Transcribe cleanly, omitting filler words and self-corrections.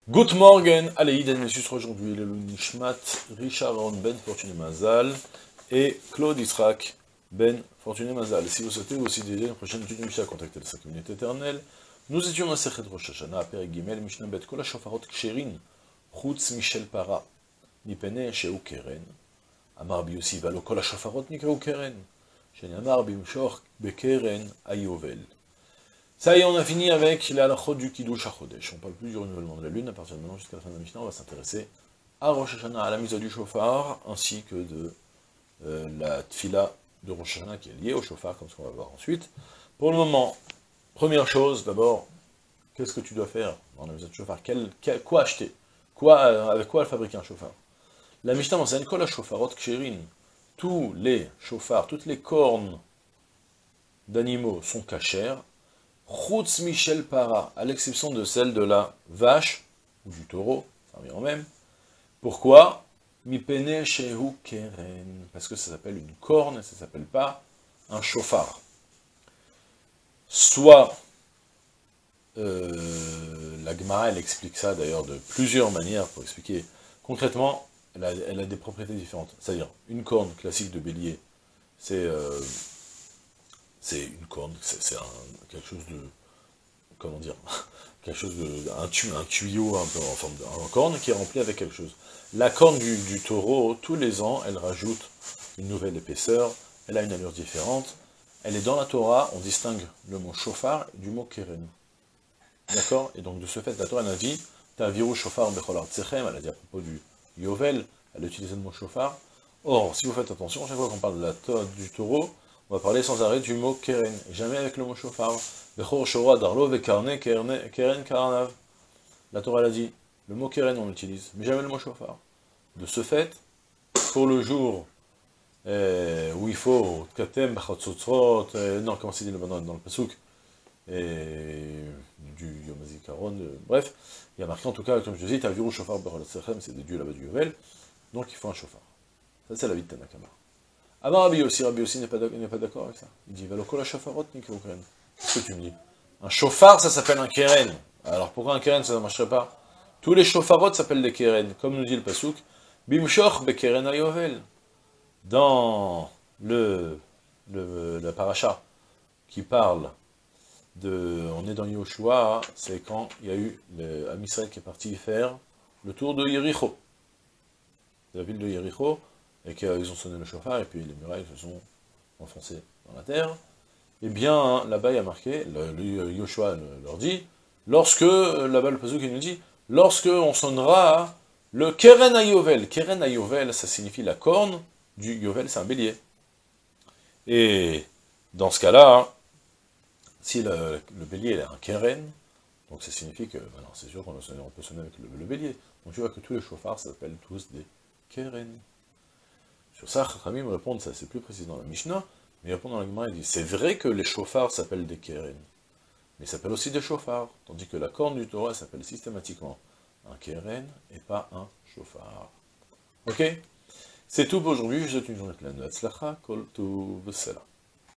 Good morning, allez, Iden Messus aujourd'hui, le Nishmat, Richard Aaron Ben Fortuné Mazal et Claude Israq Ben Fortuné Mazal. Si vous souhaitez aussi dédier une prochaine étude de Mishnah, contactez la 5 minutes éternelle. Nous étions dans Sechet Rosh Hashanah, Perek Gimel, Mishnah Bet, Kol HaShofarot Ksherin, Chutz Michel Para, Nipene Sheu Keren, Amar Bi Yossi Valo Kol HaShofarot Nikreu Keren, Shenyamar Bimshor Bekeren Ayovel. Ça y est, on a fini avec la halachot du Kiddush HaChodesh. On ne parle plus du renouvellement de la lune. À partir de maintenant, jusqu'à la fin de la Mishnah, on va s'intéresser à Rosh Hashanah, à la mise du shofar, ainsi que de la tfila de Rosh Hashanah qui est liée au shofar, comme ce qu'on va voir ensuite. Pour le moment, première chose, d'abord, qu'est-ce que tu dois faire dans la mise du shofar? Quoi acheter? Avec quoi fabriquer un shofar? La Mishnah m'enseigne Kol HaShofarot Ksherin. Tous les shofars, toutes les cornes d'animaux sont cachères. Chutz Michel Para, à l'exception de celle de la vache, ou du taureau, ça revient au même. Pourquoi? Mipene Shehu Keren, parce que ça s'appelle une corne, et ça ne s'appelle pas un shofar. Soit, la Gemara, elle explique ça d'ailleurs de plusieurs manières, pour expliquer concrètement, elle a des propriétés différentes. C'est-à-dire, une corne classique de bélier, c'est une corne, c'est quelque chose de, comment dire, quelque chose de, un tuyau un peu en forme de corne qui est rempli avec quelque chose. La corne du taureau, tous les ans, elle rajoute une nouvelle épaisseur, elle a une allure différente, elle est dans la Torah, on distingue le mot shofar du mot keren. D'accord? Et donc de ce fait, la Torah, elle a dit, Ta'viru shofar bechol artechem, elle a dit à propos du yovel, elle a utilisé le mot shofar. Or, si vous faites attention, chaque fois qu'on parle de du taureau, on va parler sans arrêt du mot keren, jamais avec le mot shofar. Bechor shora darlo vekarne keren karanav. La Torah l'a dit, le mot keren on l'utilise, mais jamais le mot shofar. De ce fait, pour le jour où il faut katem b'chatzotzrot, non, comment c'est dit dans le pasuk, du Yom HaZikaron, bref, il y a marqué en tout cas, comme je disais, Ta'viru shofar bechol artechem, c'est des dieux là-bas du yovel, donc il faut un shofar. Ça c'est la vie de Tanakama. Amar Rabbi Yossi n'est pas d'accord avec ça. Il dit, Valo kol HaShofarot nikreu keren. Qu'est-ce que tu me dis? Un shofar, ça s'appelle un keren. Alors pourquoi un keren, ça ne marcherait pas? Tous les shofarot s'appellent des keren, comme nous dit le pasuk, Bimshor bekeren ayovel. Dans la paracha qui parle de, on est dans Yoshua, c'est quand il y a eu l'Am Israël qui est parti faire le tour de Yericho, la ville de Yericho, et qu'ils ont sonné le shofar, et puis les murailles se sont enfoncées dans la terre. Eh bien, là-bas, il y a marqué, le Yoshua leur dit, lorsque, là-bas, le pasuk, il nous dit, lorsque on sonnera le Keren Ayovel. Keren Ayovel, ça signifie la corne du Yovel, c'est un bélier. Et dans ce cas-là, si le bélier a un Keren, donc ça signifie que, ben c'est sûr qu'on peut sonner avec le bélier. Donc tu vois que tous les chauffards s'appellent tous des Keren. Sur ça, Chachamim me répondent, ça c'est plus précis dans la Mishnah, mais il répond dans la Gemara, il dit, c'est vrai que les chauffards s'appellent des keren, mais ils s'appellent aussi des chauffards, tandis que la corne du Torah s'appelle systématiquement un keren et pas un chauffard. Ok? C'est tout pour aujourd'hui, je vous souhaite une journée pleine de Hatzlacha, Kol Tuv V'Sela.